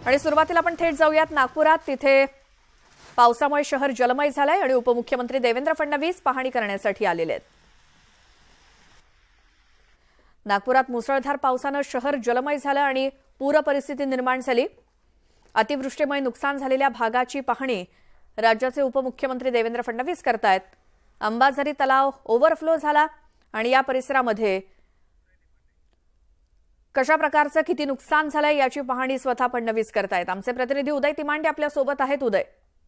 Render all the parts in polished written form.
आणि सुरुवातीला आपण थेट जाऊयात नागपुरात। तिथे पावसामुळे शहर जलमय झालंय आणि उपमुख्यमंत्री देवेंद्र फडणवीस पाहणी करण्यासाठी आलेले आहेत। नागपुरात मुसळधार पावसाने शहर जलमय झालं आणि पूर परिस्थिती निर्माण झाली। अतिवृष्टीमुळे नुकसान झालेल्या भागाची पाहणी राज्याचे उपमुख्यमंत्री देवेंद्र फडणवीस करतायत। अंबाझरी तलाव ओव्हरफ्लो झाला आणि या परिसरामध्ये कशा प्रकारचं किती नुकसान झालंय याची पाहणी स्वतः फडणवीस करतायत। आमचे प्रतिनिधी उदय तिमांडे आपल्या सोबत आहेत। उदय,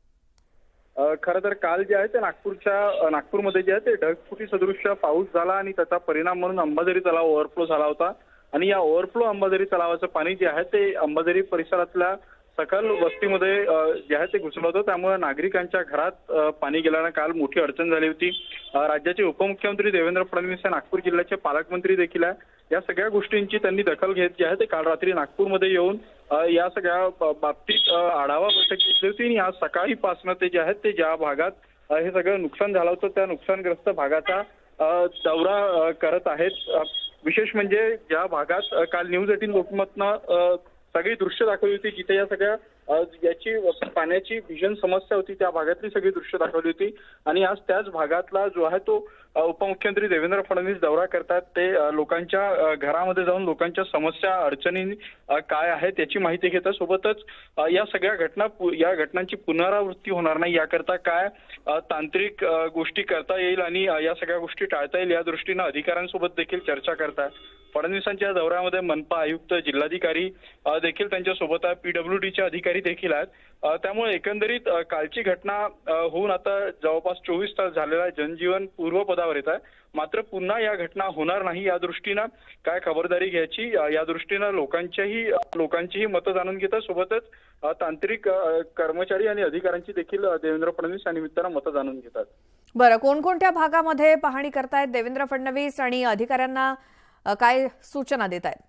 खरं तर काल जे आहे ते नागपूरमध्ये जे आहे ते ढगफुटी सदृश पाऊस झाला आणि त्याचा परिणाम म्हणून अंबाझरी तलाव ओव्हरफ्लो झाला होता आणि या ओव्हरफ्लो अंबाझरी तलावाचं पाणी जे आहे ते अंबाझरी परिसरातल्या सकल वस्तीमध्ये जे आहे ते घुसलं होतं। त्यामुळे नागरिकांच्या घरात पाणी गेल्यानं काल मोठी अडचण झाली होती। राज्याचे उपमुख्यमंत्री देवेंद्र फडणवीस हे नागपूर जिल्ह्याचे पालकमंत्री देखील आहे। या सगळ्या गोष्टींची त्यांनी दखल घेत जे आहे ते काल रात्री नागपूरमध्ये येऊन या सगळ्या बाबतीत आढावा बैठक घेतली होती आणि आज सकाळीपासून ते जे आहेत ते ज्या भागात हे सगळं नुकसान झालं होतं त्या नुकसानग्रस्त भागाचा दौरा करत आहेत। विशेष म्हणजे ज्या भागात काल न्यूज 18 लोकमतनं सगळी दृश्य दाखवली होती जिथे या सगळ्या याची पाण्याची भीषण समस्या होती त्या भागातली सगळी दृश्य दाखवली होती आणि आज त्याच भागातला जो आहे तो उपमुख्यमंत्री देवेंद्र फडणवीस दौरा करतात। ते लोकांच्या घरामध्ये जाऊन लोकांच्या समस्या अडचणी काय आहेत याची माहिती घेतात। सोबतच या सगळ्या घटनांची पुनरावृत्ती होणार नाही याकरता काय तांत्रिक गोष्टी करता येईल आणि या सगळ्या गोष्टी टाळता येईल या दृष्टीने अधिकाऱ्यांसोबत देखील चर्चा करतात। फडणवीसांच्या दौऱ्यामध्ये मनपा आयुक्त, जिल्हाधिकारी देखील त्यांच्या सोबत आहे, पीडब्ल्यूडीचे अधिकारी देखील आहेत। त्यामुळे एकंदरीत कालची घटना होऊन आता जवळपास 24 तास झालेला आहे। जनजीवन पूर्वपदावर येत आहे, मात्र पुन्हा या घटना होणार नाही या दृष्टीनं काय खबरदारी घ्यायची या दृष्टीनं लोकांचीही मतं जाणून घेतात। सोबतच तांत्रिक कर्मचारी आणि अधिकाऱ्यांची देखील देवेंद्र फडणवीस या निमित्तानं मतं जाणून घेतात। बरं, कोणकोणत्या भागामध्ये पाहणी करतायत देवेंद्र फडणवीस आणि अधिकाऱ्यांना काय सूचना देत आहेत?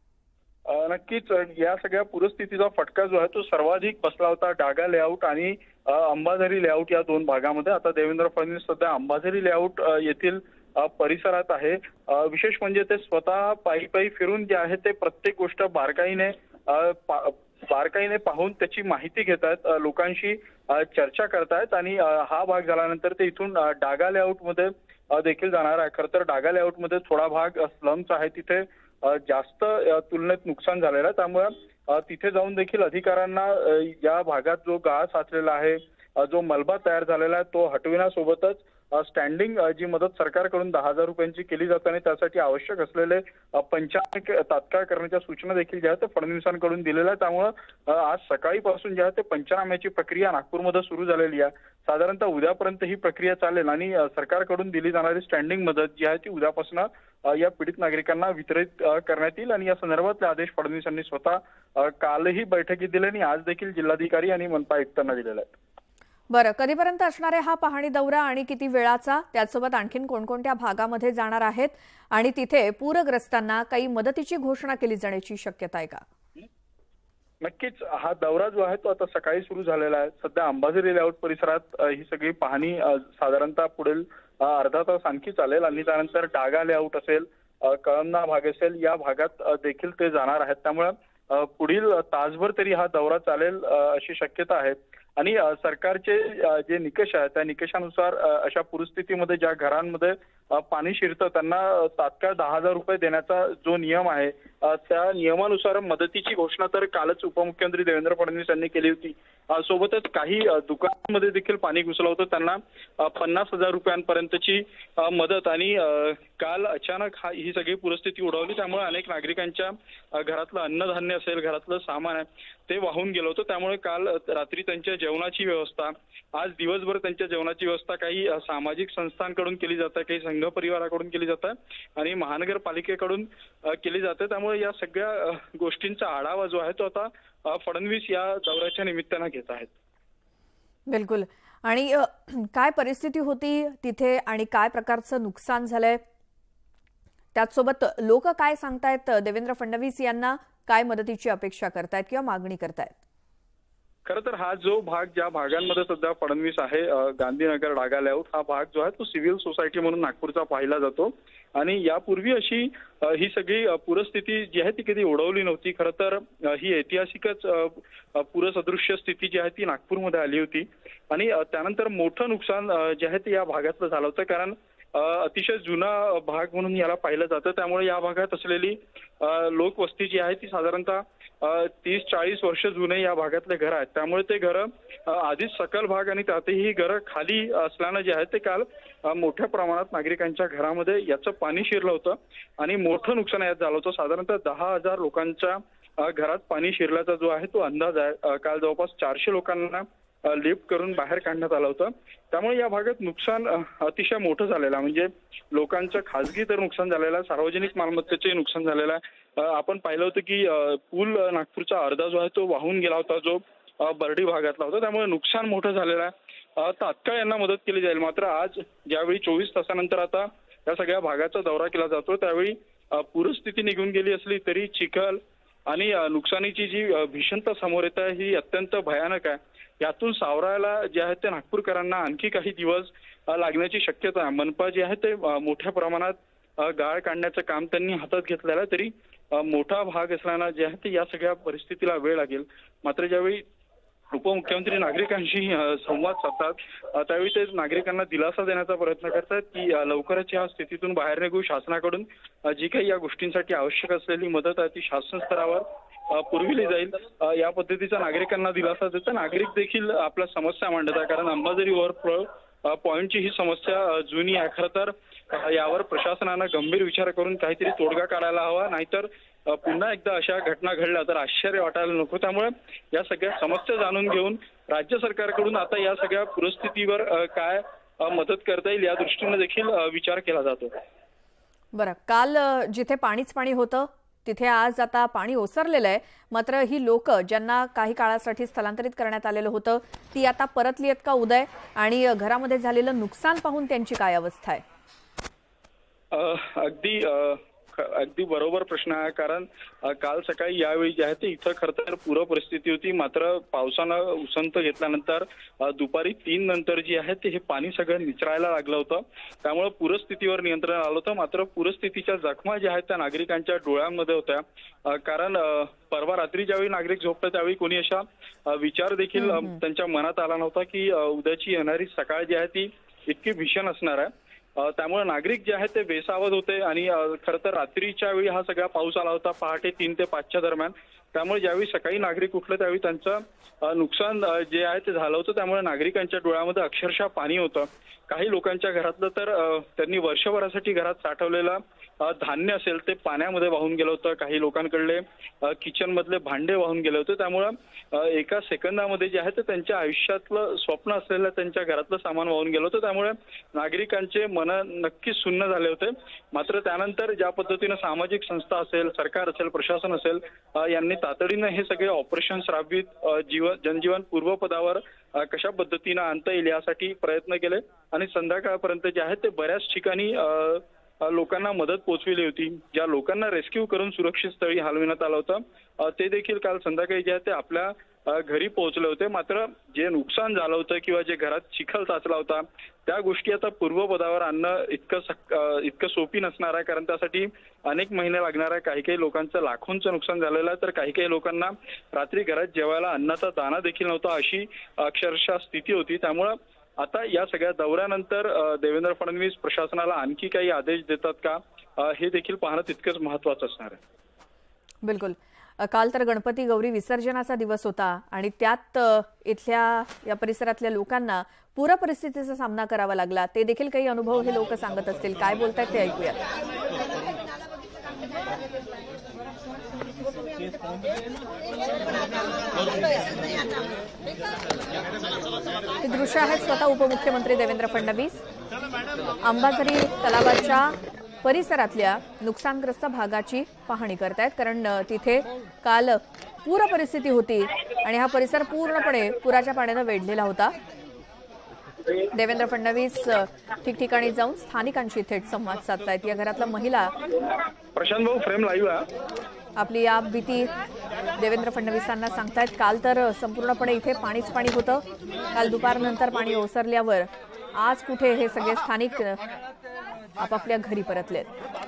नक्कीच या सगळ्या पूरस्थितीचा फटका जो आहे तो सर्वाधिक बसला होता डागा लेआउट आणि अंबाझरी लेआउट या दोन भागामध्ये। आता देवेंद्र फडणवीस सध्या अंबाझरी लेआउट येथील परिसरात आहे। विशेष म्हणजे ते स्वतः पायी फिरून जे आहे ते प्रत्येक गोष्ट बारकाईने पाहून त्याची माहिती घेत आहेत, लोकांशी चर्चा करतायत आणि हा भाग झाल्यानंतर ते इथून डागा लेआउट मध्ये देखील जाणार आहे। खरं तर डागा लेआउट मध्ये थोडा भाग स्लम्स आहे, तिथे जास्त तुलनेत नुकसान झालेलं आहे। त्यामुळे तिथे जाऊन देखील अधिकाऱ्यांना या भागात जो गाळ साचलेला आहे, जो मलबा तयार झालेला आहे तो हटविण्यासोबतच स्टँडिंग जी मदत सरकारकडून 10,000 रुपयांची केली जाते आणि त्यासाठी आवश्यक असलेले पंचनामे तात्काळ करण्याच्या सूचना देखील ज्या आहेत फडणवीसांकडून दिलेल्या आहे। त्यामुळे आज सकाळीपासून ज्या आहे ते पंचनाम्याची प्रक्रिया नागपूरमध्ये सुरू झालेली आहे। साधारणतः उद्यापर्यंत ही प्रक्रिया चालेल आणि सरकारकडून दिली जाणारी स्टँडिंग मदत जी आहे ती उद्यापासून या पीडित नागरिकांना वितरित करण्यात येईल आणि या संदर्भातले आदेश फडणवीसांनी स्वतः कालही बैठकीत दिले आणि आज देखील जिल्हाधिकारी आणि मनपा आयुक्तांना दिलेले आहेत। बरं, कधीपर्यंत असणार आहे हा पाहणी दौरा आणि किती वेळाचा? त्यासोबत आणखीन कोणकोणत्या भागामध्ये जाणार आहेत आणि तिथे पूरग्रस्तांना काही मदतीची घोषणा केली जाण्याची शक्यता आहे का? नक्कीच हा दौरा जो आहे तो आता सकाळी सुरू झालेला आहे। सध्या अंबाझरी लेआउट परिसरात ही सगळी पाहणी साधारणतः पुढील अर्धा तास आणखी चालेल आणि त्यानंतर डागा लेआउट असेल, कळमना भाग असेल या भागात देखील ते जाणार आहेत। त्यामुळे पुढील तासभर तरी हा दौरा चालेल अशी शक्यता आहे आणि सरकारचे जे निकष आहेत त्या निकषानुसार अशा परिस्थितीमध्ये ज्या घरांमध्ये पाणी शिरतं त्यांना तात्काळ 10,000 रुपये देण्याचा जो नियम आहे त्या नियमानुसार मदतीची घोषणा तर कालच उपमुख्यमंत्री देवेंद्र फडणवीस यांनी केली होती। सोबतच काही दुकानांमध्ये देखील पाणी घुसलं होतं, त्यांना 50,000 रुपयांपर्यंतची मदत आणि काल अचानक ही सगळी परिस्थिती उडवली त्यामुळे अनेक नागरिकांच्या घरातलं अन्नधान्य असेल, घरातलं सामान आहे ते वाहून गेलं होतं। त्यामुळे काल रात्री त्यांच्या जेवणाची व्यवस्था, आज दिवसभर त्यांच्या जेवणाची व्यवस्था काही सामाजिक संस्थांकडून केली जाते, काही संघ परिवाराकडून केली जाते आणि महानगरपालिकेकडून केली जाते। त्यामुळे या सगळ्या गोष्टींचा आढावा जो आहे तो आता फडणवीस या दौऱ्याच्या निमित्तानं घेत आहेत। बिलकुल, आणि काय परिस्थिती होती तिथे आणि काय प्रकारचं नुकसान झालंय त्यासोबत लोक काय सांगतायत, देवेंद्र फडणवीस यांना काय मदतीची अपेक्षा करतायत किंवा मागणी करतायत? खरं तर हा जो भाग, ज्या भागांमध्ये सध्या फडणवीस आहे, गांधीनगर, डागा लेआउट, हा भाग जो आहे तो सिव्हिल सोसायटी म्हणून नागपूरचा पाहिला जातो. आणि यापूर्वी अशी ही सगळी पूरस्थिती जी आहे ती कधी ओढवली नव्हती. खरं तर ही ऐतिहासिकच पूरसदृश्य स्थिती जी आहे ती नागपूरमध्ये आली होती. आणि त्यानंतर मोठं नुकसान जे आहे ते या भागातलं झालं होतं. कारण अतिशय जुना भाग म्हणून याला पाहिलं जातं. त्यामुळे या भागात असलेली लोकवस्ती जी आहे ती साधारणतः 30-40 वर्ष जुने या भागातले घर आहेत. त्यामुळे ते घरं आधीच सकल भाग आणि त्यातही ही घरं खाली असल्यानं जे आहे ते काल मोठ्या प्रमाणात नागरिकांच्या घरामध्ये याचं पाणी शिरलं होतं आणि मोठं नुकसान यात झालं होतं. साधारणतः 10,000 लोकांच्या घरात पाणी शिरल्याचा जो आहे तो अंदाज आहे. काल जवळपास 400 लोकांना लिफ्ट करून बाहेर काढण्यात आलं होतं. त्यामुळे या भागात नुकसान अतिशय मोठं झालेलं आहे. म्हणजे लोकांचं खासगी तर नुकसान झालेलं आहे, सार्वजनिक मालमत्तेचंही नुकसान झालेलं आहे. आपण पाहिलं होतं की पूल नागपूरचा अर्धा जो आहे तो वाहून गेला होता, जो बर्डी भागातला होता. त्यामुळे नुकसान मोठं झालेलं आहे. तात्काळ यांना मदत केली जाईल. मात्र आज ज्यावेळी 24 तासानंतर आता या सगळ्या भागाचा दौरा केला जातो, त्यावेळी पूरस्थिती निघून गेली असली तरी चिखल आणि नुकसानीची जी भीषणता समोर येत आहे ही अत्यंत भयानक आहे. यातून सावरायला जे आहे ते नागपूरकरांना आणखी काही दिवस लागण्याची शक्यता आहे. मनपा जे आहे ते मोठ्या प्रमाणात गाळ काढण्याचं काम त्यांनी हातात घेतलेलं आहे. तरी मोठा भाग असल्यानं जे आहे ते या सगळ्या परिस्थितीला वेळ लागेल. मात्र ज्यावेळी उपमुख्यमंत्री नागरिकांशी संवाद साधतात त्यावेळी ते नागरिकांना दिलासा देण्याचा प्रयत्न करतात की लवकरच या स्थितीतून बाहेर निघू. शासनाकडून जी काही या गोष्टींसाठी आवश्यक असलेली मदत आहे ती शासन स्तरावर पुरविली जाईल. या पद्धतीचा नागरिकांना दिलासा देता नागरिक देखील आपल्या समस्या मांडतात. कारण अंबाझरी ओव्हरफ्लो पॉइंटची ही समस्या जुनी आहे. खरं तर यावर प्रशासनानं गंभीर विचार करून काहीतरी तोडगा काढायला हवा, नाहीतर पुन्हा एकदा अशा घटना घडल्या तर आश्चर्य वाटायला नको. त्यामुळे या सगळ्या समस्या जाणून घेऊन राज्य सरकारकडून आता या सगळ्या पूरस्थितीवर काय मदत करता येईल या दृष्टीने देखील विचार केला जातो. बरं, काल जिथे पाणीच पाणी होतं तिथे आज आता पाणी ओसरलेलं आहे. मात्र ही लोक ज्यांना काही काळासाठी स्थलांतरित करण्यात आलेलं होतं ती आता परतली आहेत का उदय? आणि घरामध्ये झालेलं नुकसान पाहून त्यांची काय अवस्था आहे? अगदी बरोबर प्रश्न आहे. कारण काल सकाळी यावेळी जे आहे ते इथं खरं तर पूर परिस्थिती होती. मात्र पावसानं उसंत घेतल्यानंतर दुपारी 3 नंतर जी आहे ते हे पाणी सगळं निचरायला लागलं होतं. त्यामुळे पूरस्थितीवर नियंत्रण आलं होतं. मात्र पूरस्थितीच्या जखमा ज्या आहेत त्या नागरिकांच्या डोळ्यांमध्ये होत्या. कारण परवा रात्री ज्यावेळी नागरिक झोपले त्यावेळी कोणी अशा विचार देखील त्यांच्या मनात आला नव्हता की उद्याची येणारी सकाळ जी आहे ती इतकी भीषण असणार आहे. त्यामुळे नागरिक जे आहेत ते बेसावध होते. आणि खरं तर रात्रीच्या वेळी हा सगळा पाऊस आला होता, पहाटे 3 ते 5च्या दरम्यान. त्यामुळे ज्यावेळी सकाळी नागरिक उठले त्यावेळी त्यांचं नुकसान जे आहे ते झालं होतं. त्यामुळे नागरिकांच्या डोळ्यामध्ये अक्षरशः पाणी होतं. काही लोकांच्या घरातलं तर त्यांनी वर्षभरासाठी घरात साठवलेलं धान्य असेल ते पाण्यामध्ये वाहून गेलं होतं. काही लोकांकडले किचन मधले भांडे वाहून गेले होते. त्यामुळं एका सेकंदामध्ये जे आहे ते त्यांच्या आयुष्यातलं स्वप्न असलेलं त्यांच्या घरातलं सामान वाहून गेलं होतं. त्यामुळे नागरिकांचे मन नक्कीच सुन्न झाले होते. मात्र त्यानंतर ज्या पद्धतीनं सामाजिक संस्था असेल, सरकार असेल, प्रशासन असेल यांनी तातडीनं हे सगळे ऑपरेशन्स राबवित जनजीवन पूर्वपदावर कशा पद्धतीनं आणता येईल यासाठी प्रयत्न केले. आणि संध्याकाळपर्यंत जे आहे ते बऱ्याच ठिकाणी लोकांना मदत पोहोचविली होती. ज्या लोकांना रेस्क्यू करून सुरक्षित स्थळी हलविण्यात आलं होतं ते देखील काल संध्याकाळी जे आहे ते आपल्या घरी पोहोचले होते. मात्र जे नुकसान झालं होतं किंवा जे घरात चिखल साचला होता त्या गोष्टी आता पूर्वपदावर आणणं इतकं सोपी नसणार आहे. कारण त्यासाठी अनेक महिने लागणार आहे. काही काही लोकांचं लाखोंचं नुकसान झालेलं आहे, तर काही काही लोकांना रात्री घरात जेवायला अन्नाचा दाणा देखील नव्हता अशी अक्षरशः स्थिती होती. त्यामुळं आता या सगळ्या दौऱ्यानंतर देवेंद्र फडणवीस प्रशासनाला आणखी काही आदेश देतात का हे देखील पाहणं तितकंच महत्त्वाचं असणार आहे. बिलकुल. काल तर गणपती गौरी विसर्जनाचा दिवस होता आणि त्यात इथल्या या परिसरातल्या लोकांना पूर परिस्थितीचा सामना करावा लागला. ते देखील काही अनुभव हे लोक सांगत असतील. काय बोलतायत ते ऐकूया. हे दृश्य आहेत स्वतः उपमुख्यमंत्री देवेंद्र फडणवीस अंबाझरी तलावाच्या परिसरातल्या नुकसानग्रस्त भागाची पाहणी करतायत. कारण तिथे काल पूर परिस्थिती होती आणि हा परिसर पूर्णपणे पुराच्या पाण्याने वेढलेला होता. देवेंद्र फडणवीस ठिकठिकाणी जाऊन स्थानिकांशी थेट संवाद साधतायत. या घरातला महिला प्रशांत भाऊ फ्रेम लाईव्ह आपली या भीती देवेंद्र फडणवीसांना सांगतायत। काल तर संपूर्णपणे इथे पाणीच पाणी होतं। काल दुपारनंतर पाणी ओसरल्यावर आज कुठे हे सगळे स्थानिक आपापल्या घरी परतलेत।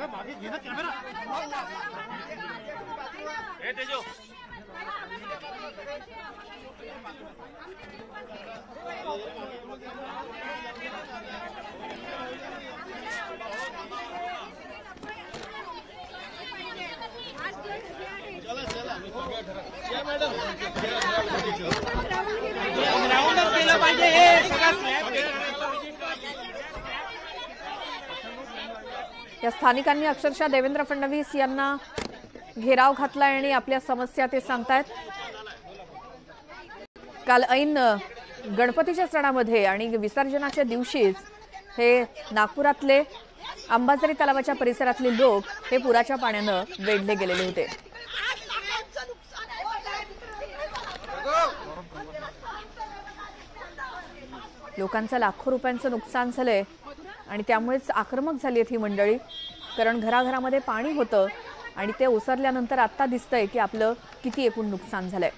या स्थानिकांनी अक्षरशः देवेंद्र फडणवीस यांना घेराव घातलाय आणि आपल्या समस्या ते सांगतायत। काल ऐन गणपतीच्या सणामध्ये आणि विसर्जनाच्या दिवशीच हे नागपुरातले अंबाझरी तलावाच्या परिसरातले लोक हे पुराच्या पाण्यानं वेढले गेलेले होते। लोकांचं लाखो रुपयांचं नुकसान झालंय आणि त्यामुळेच आक्रमक झाली ही मंडळी, कारण घराघरामध्ये पाणी होतं आणि ते ओसरल्यानंतर आता दिसतंय की आपलं किती एकूण नुकसान झालंय।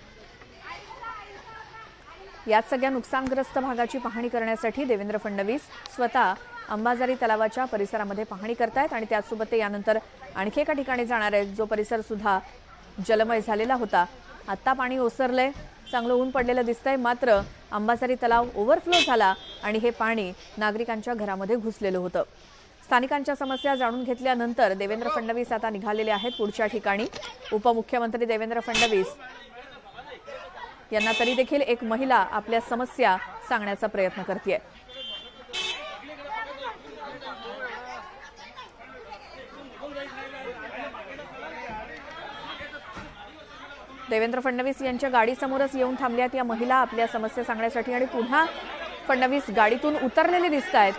याच सगळ्या नुकसानग्रस्त भागाची पाहणी करण्यासाठी देवेंद्र फडणवीस स्वतः अंबाझरी तलावाच्या परिसरामध्ये पाहणी करतायत आणि त्याचसोबत ते यानंतर आणखी एका ठिकाणी जाणार आहेत जो परिसर सुद्धा जलमय झालेला होता। आता पाणी ओसरलंय, चांगलं ऊन पडलेलं दिसतंय, मात्र अंबाझरी तलाव ओव्हरफ्लो झाला आणि हे पाणी नागरिकांच्या घरामध्ये घुसलेलं होतं। स्थानिकांच्या समस्या जाणून घेतल्यानंतर देवेंद्र फडणवीस आता निघालेले आहेत पुढच्या ठिकाणी। उपमुख्यमंत्री देवेंद्र फडणवीस यांना तरी देखील एक महिला आपल्या समस्या सांगण्याचा प्रयत्न करतेय। देवेंद्र फडणवीस यांच्या गाडीसमोरच येऊन थांबल्यात या महिला आपल्या समस्या सांगण्यासाठी आणि पुन्हा फडणवीस गाडीतून उतरलेले दिसतायत।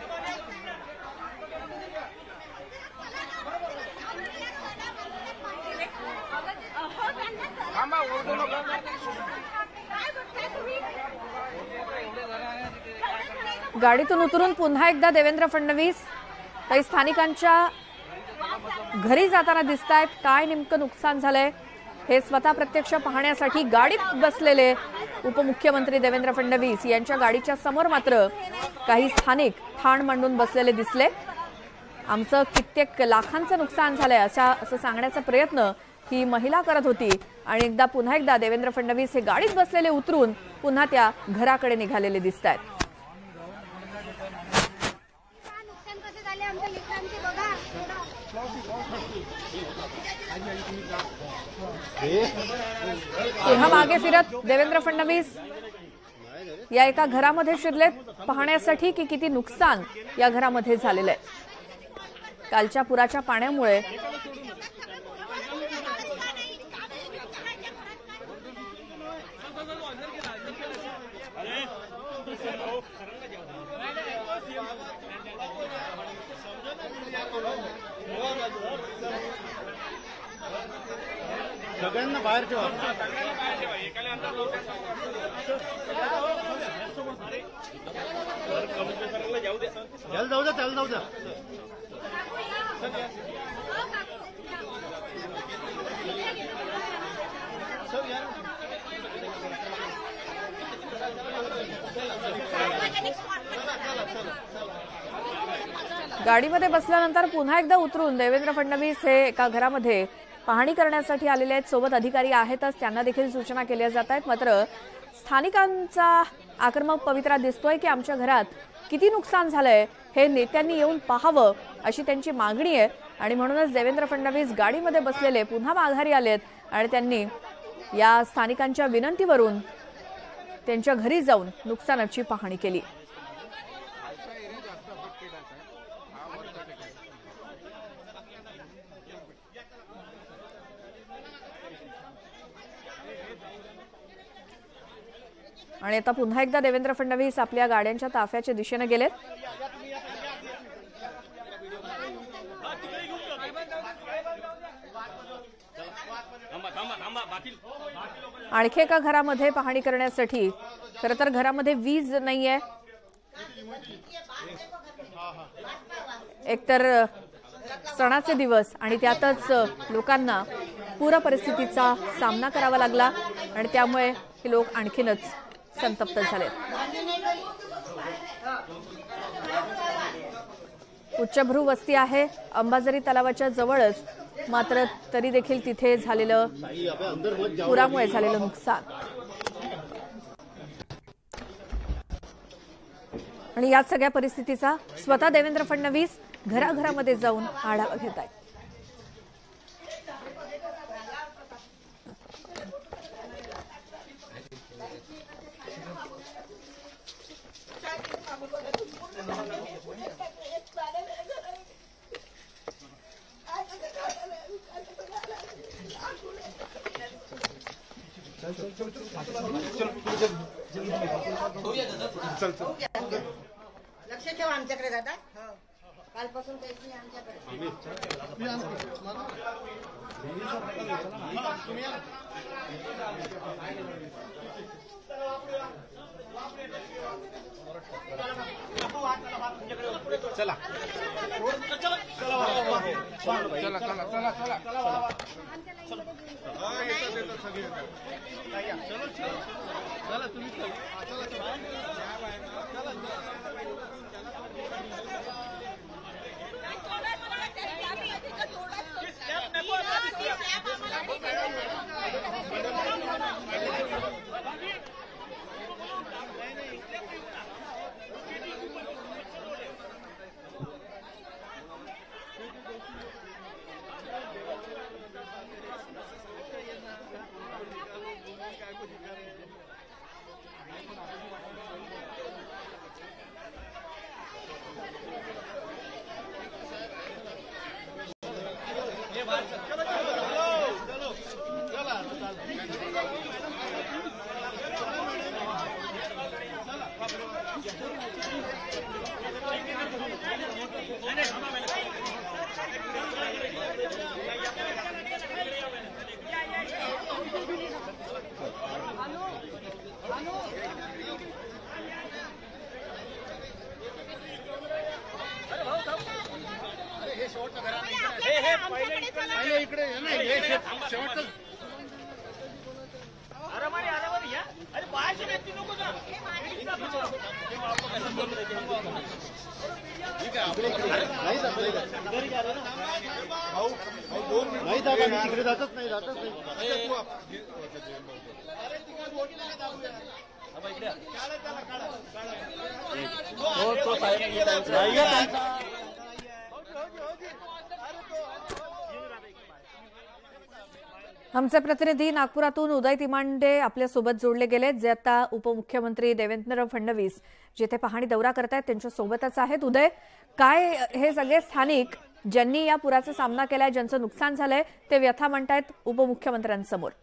गाडीतून उतरून पुन्हा एकदा देवेंद्र फडणवीस काही स्थानिकांच्या घरी जाताना दिसतायत। काय नेमकं नुकसान झालंय हे स्वतः प्रत्यक्ष पाहण्यासाठी गाडीत बसलेले उपमुख्यमंत्री देवेंद्र फडणवीस यांच्या गाडीच्या समोर मात्र काही स्थानिक ठाण मांडून बसलेले दिसले। आमचं कित्येक लाखांचं नुकसान झालंय असं सांगण्याचा प्रयत्न ही महिला करत होती आणि पुन्हा एकदा देवेंद्र फडणवीस हे गाडीत बसलेले उतरून पुन्हा त्या घराकडे निघालेले दिसतायत। पुन्हा मागे फिरत देवेंद्र फडणवीस या एका घरामध्ये शिरलेत पाहण्यासाठी की किती नुकसान या घरामध्ये झालेलं आहे। कालच्या पुराच्या पाण्यामुळे सगळ्यांना बाहेर ठेवा। जाऊ द्या त्याला जाऊ द्या। गाडीमध्ये बसल्यानंतर पुन्हा एकदा उतरून देवेंद्र फडणवीस हे एका घरामध्ये पाहणी करण्यासाठी आलेले आहेत। सोबत अधिकारी आहेतच, त्यांना देखील सूचना केल्या जात आहेत। मात्र स्थानिकांचा आक्रमक पवित्रा दिसतोय की आमच्या घरात किती नुकसान झालंय हे नेत्यांनी येऊन पाहावं अशी त्यांची मागणी आहे आणि म्हणूनच देवेंद्र फडणवीस गाडीमध्ये बसलेले पुन्हा माघारी आलेत आणि त्यांनी या स्थानिकांच्या विनंतीवरून त्यांच्या घरी जाऊन नुकसानाची पाहणी केली। आणि आता पुन्हा एकदा देवेंद्र फडणवीस आपल्या गाड्यांच्या ताफ्याच्या दिशेने गेलेत। आणखी एका घरामध्ये पाहणी करण्यासाठी, खरं तर घरामध्ये वीज नाहीये, एकतर सणाचे दिवस आणि त्यातच लोकांना पूर परिस्थितीचा सामना करावा लागला आणि त्यामुळे हे लोक आणखीनच संतप्त झाले। उच्चभ्रू वस्ती आहे अंबाझरी तलावाच्या जवळच, मात्र तरी देखील तिथे झालेलं पुरामुळे झालेलं नुकसान आणि या सगळ्या परिस्थितीचा स्वतः देवेंद्र फडणवीस घराघरामध्ये जाऊन आढावा घेत आहेत। लक्ष ठेवा आमच्याकडे दादा। कालपासून काहीच नाही आमच्याकडे। चला चला चला चला चला चला चला तुम्ही इकडे शेवटचं अरे बाहेरची व्यक्ती नको ना नाही दादा मी तिकडे जातच नाही आमचे प्रतिनिधी नागपुरातून उदय तिमांडे आपल्यासोबत जोडले गेले, जे आता उपमुख्यमंत्री देवेंद्र फडणवीस जिथे पाहणी दौरा करतायत त्यांच्या सोबतच आहेत। उदय, काय हे सगळे स्थानिक ज्यांनी या पुराचा सामना केलाय, ज्यांचं नुकसान झालंय, ते व्यथा म्हणतायत उपमुख्यमंत्र्यांसमोर?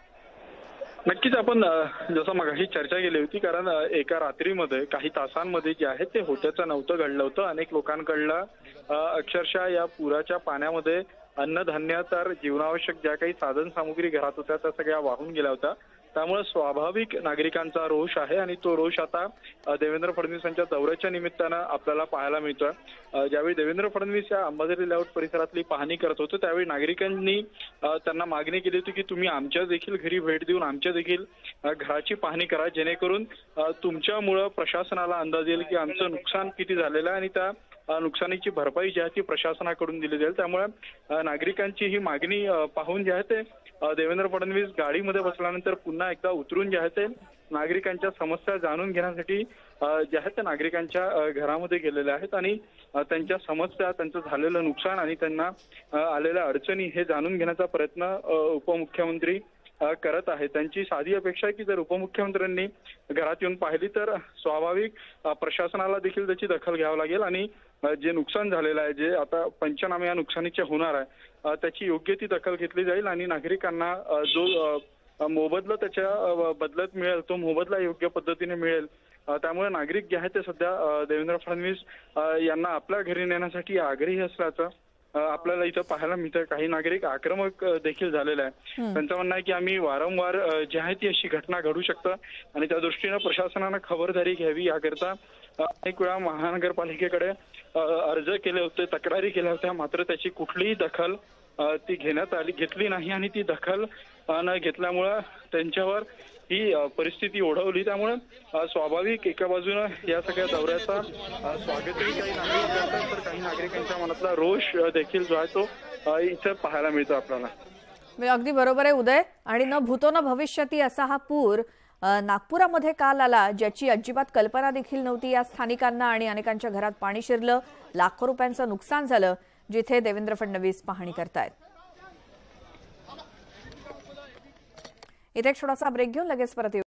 नक्कीच आपण जसं मगाशी चर्चा केली होती, कारण एका रात्रीमध्ये काही तासांमध्ये जे आहे ते होत्याचं नव्हतं घडलं होतं। अनेक लोकांकडलं अक्षरशः या पुराच्या पाण्यामध्ये अन्नधान्य तर जीवनावश्यक ज्या काही साधन सामुग्री घरात होत्या त्या सगळ्या वाहून गेल्या होत्या। त्यामुळे स्वाभाविक नागरिकांचा रोष आहे आणि तो रोष आता देवेंद्र फडणवीसांच्या दौऱ्याच्या निमित्तानं आपल्याला पाहायला मिळतोय। ज्यावेळी देवेंद्र फडणवीस या अंबाझरी लेआउट परिसरातली पाहणी करत होते त्यावेळी नागरिकांनी त्यांना मागणी केली होती की तुम्ही आमच्या देखील घरी भेट देऊन आमच्या देखील घराची पाहणी करा, जेणेकरून तुमच्यामुळं प्रशासनाला अंदाज येईल की आमचं नुकसान किती झालेलं आहे आणि त्या नुकसानीची भरपाई जी आहे ती प्रशासनाकडून दिली जाईल। त्यामुळे नागरिकांची ही मागणी पाहून जे आहे ते देवेंद्र फडणवीस गाडीमध्ये बसल्यानंतर पुन्हा एकदा उतरून जे आहे ते नागरिकांच्या समस्या जाणून घेण्यासाठी जे आहे ते नागरिकांच्या घरामध्ये गेलेले आहेत आणि त्यांच्या समस्या, त्यांचं झालेलं नुकसान आणि त्यांना आलेल्या अडचणी हे जाणून घेण्याचा प्रयत्न उपमुख्यमंत्री करत आहे। त्यांची साधी अपेक्षा आहे की जर उपमुख्यमंत्र्यांनी घरात येऊन पाहिली तर स्वाभाविक प्रशासनाला देखील त्याची दखल घ्यावी लागेल आणि जे नुकसान झालेलं आहे, जे आता पंचनामे या नुकसानीचे होणार आहे, त्याची योग्य ती दखल घेतली जाईल आणि नागरिकांना जो मोबदला त्याच्या बदल्यात मिळेल तो मोबदला योग्य पद्धतीने मिळेल। त्यामुळे नागरिक जे आहे ते सध्या देवेंद्र फडणवीस यांना आपल्या घरी नेण्यासाठी आग्रही असल्याचं आपल्याला इथं पाहायला मिळतं। काही नागरिक आक्रमक देखील झालेले आहे। त्यांचं म्हणणं आहे की आम्ही वारंवार जी आहे ती अशी घटना घडू शकतं आणि त्या दृष्टीनं प्रशासनानं खबरदारी घ्यावी याकरता अनेक वेळा महानगरपालिकेकडे अर्ज केले होते, तक्रारी केल्या होत्या, मात्र त्याची कुठलीही दखल ती घेतली नाही आणि ती दखल न घेतल्यामुळं त्यांच्यावर ही परिस्थिती ओढवली। त्यामुळे स्वाभाविक एका बाजूने या सगळ्या दौऱ्याचा स्वागतही काही नागरिक करतात, तर काही नागरिकांच्या मनातला रोष देखील जो आहे तो इथं पाहायला मिळतो आपल्याला। अगदी बरोबर आहे उदय। आणि न भूतो न भविष्यती असा हा पूर नागपुरामध्ये काल आला, ज्याची अजिबात कल्पना देखील नव्हती या स्थानिकांना आणि अनेकांच्या घरात पाणी शिरलं, लाखो रुपयांचं नुकसान झालं, जिथे देवेंद्र फडणवीस पाहणी करतायत। इथे एक छोटासा ब्रेक घेऊन लगेच परत येऊ।